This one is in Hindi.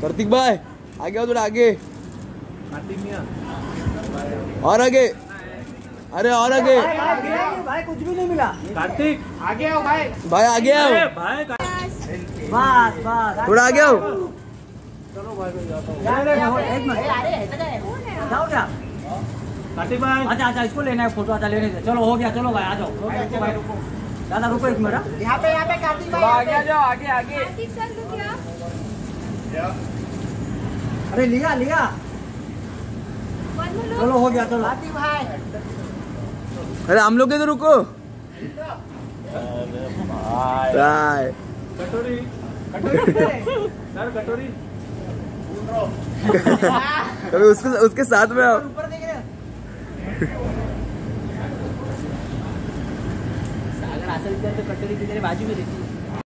कार्तिक भाई आगे आओ, थोड़ा आगे, और आगे, अरे और आगे भाई कुछ भी नहीं मिला। कार्तिक आगे आओ भाई, भाई आगे आओ, बस बस थोड़ा आगे आओ। चलो भाई जाता हूँ। एक मिनट जाओ क्या? कार्तिक भाई अच्छा अच्छा इसको लेना है फोटो, अच्छा लेने दे। चलो हो गया, चलो भाई आ जाओ। भाई रुको, दादा रुको एक मिनट। यहाँ पे कार्तिक भाई आगे आ जाओ, आगे आगे। अरे लिया लिया, चलो हो गया, चलो। कार्तिक भाई अरे हम लोग इधर रुको। भाई कटोरी कटोरी सर, कटोरी कभी उसके साथ में आओ। ऊपर देख रहे सागर असेल तर कटोरी की तेरे बाजू में देती।